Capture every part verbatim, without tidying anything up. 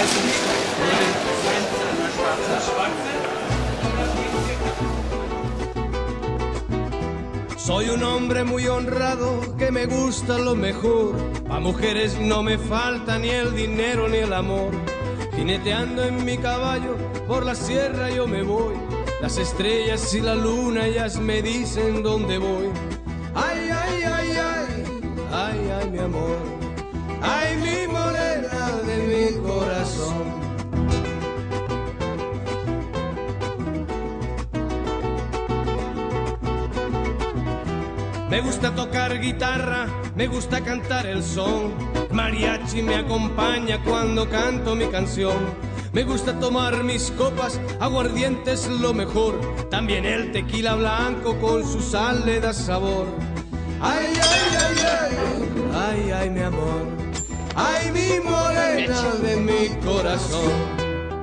Soy un hombre muy honrado que me gusta lo mejor. Pa' mujeres no me falta ni el dinero ni el amor. Jineteando en mi caballo por la sierra yo me voy. Las estrellas y la luna ellas me dicen dónde voy. Ay, ay, ay, ay, ay, ay, mi amor. Ay, mi morena de mi corazón. Me gusta tocar guitarra, me gusta cantar el son. Mariachi me acompaña cuando canto mi canción. Me gusta tomar mis copas, aguardiente es lo mejor. También el tequila blanco con su sal le da sabor. Ay, ay, ay, ay, ay, ay, mi amor. Ay, mi morena de mi corazón.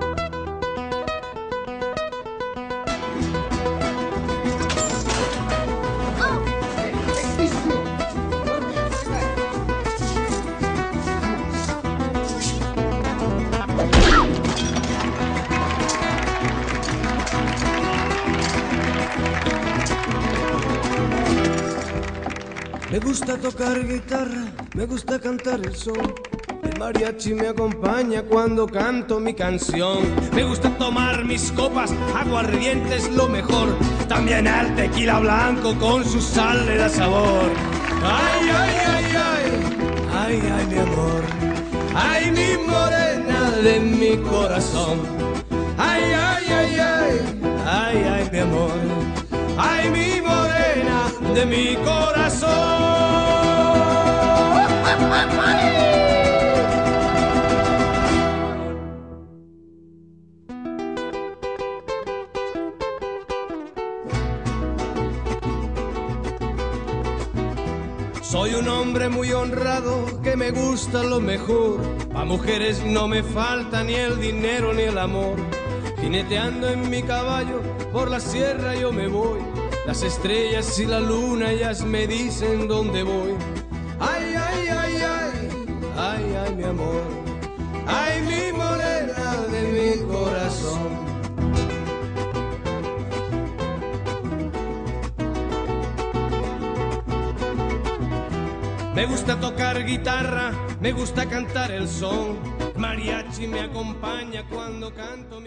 Me gusta tocar guitarra, me gusta cantar el son. El mariachi me acompaña cuando canto mi canción. Me gusta tomar mis copas, aguardiente es lo mejor. También el tequila blanco con su sal le da sabor. Ay, ay, ay, ay, ay, ay, mi amor. Ay, mi morena de mi corazón. Ay, ay, ay, ay, ay, ay, mi amor. Ay, mi morena de mi corazón. Soy un hombre muy honrado que me gusta lo mejor. Pa' mujeres no me falta ni el dinero ni el amor. Jineteando en mi caballo por la sierra yo me voy. Las estrellas y la luna ellas me dicen dónde voy. Ay, ay, ay, ay, ay, ay, mi amor. Ay, mi morena de mi corazón. Me gusta tocar guitarra, me gusta cantar el son. Mariachi me acompaña cuando canto.